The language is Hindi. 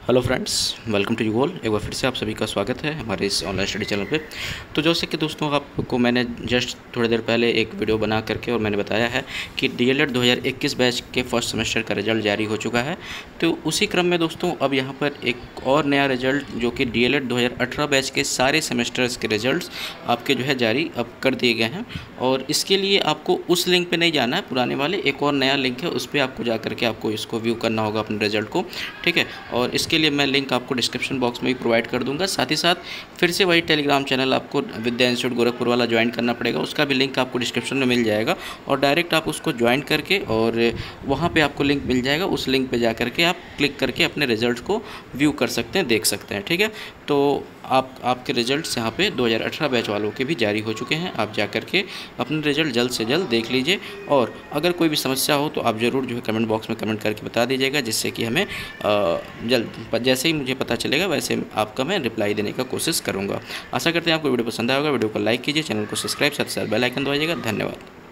Hello friends, welcome to you all. एक बार फिर से आप सभी का स्वागत है हमारे इस ऑनलाइन स्टडी चैनल पे। तो जैसे कि दोस्तों आपको मैंने जस्ट थोड़ी देर पहले एक वीडियो बना करके और मैंने बताया है कि डीएलएड 2021 बैच के फर्स्ट सेमेस्टर का रिजल्ट जारी हो चुका है। तो उसी क्रम में दोस्तों अब यहाँ पर एक और नया रिजल्ट जो कि डीएलएड 2018 बैच के सारे सेमेस्टर्स के रिजल्ट्स आपके जो है जारी अब कर दिए गए हैं। और इसके लिए आपको उस लिंक पर नहीं जाना है, पुराने वाले एक और नया लिंक है, उस पर आपको जा करके आपको इसको व्यू करना होगा अपने रिजल्ट को, ठीक है। और इसके लिए मैं लिंक आपको डिस्क्रिप्शन बॉक्स में भी प्रोवाइड कर दूंगा। साथ ही साथ फिर से वही टेलीग्राम चैनल आपको विद्या इंस्टीट्यूट गोरखपुर वाला ज्वाइन करना पड़ेगा, उसका भी लिंक आपको डिस्क्रिप्शन में मिल जाएगा। और डायरेक्ट आप उसको ज्वाइन करके और वहाँ पे आपको लिंक मिल जाएगा, उस लिंक पे जा करके आप क्लिक करके अपने रिजल्ट को व्यू कर सकते हैं, देख सकते हैं, ठीक है। तो आपके रिजल्ट्स यहाँ पे 2018 बैच वालों के भी जारी हो चुके हैं। आप जा करके अपने रिजल्ट जल्द से जल्द देख लीजिए। और अगर कोई भी समस्या हो तो आप ज़रूर जो है कमेंट बॉक्स में कमेंट करके बता दीजिएगा, जिससे कि हमें जल्द जैसे ही मुझे पता चलेगा वैसे आपका मैं रिप्लाई देने का कोशिश करूँगा। आशा करते हैं आपको वीडियो पसंद आएगा। वीडियो को लाइक कीजिए, चैनल को सब्सक्राइब, साथ ही साथ बेल आइकन दबाइएगा। धन्यवाद।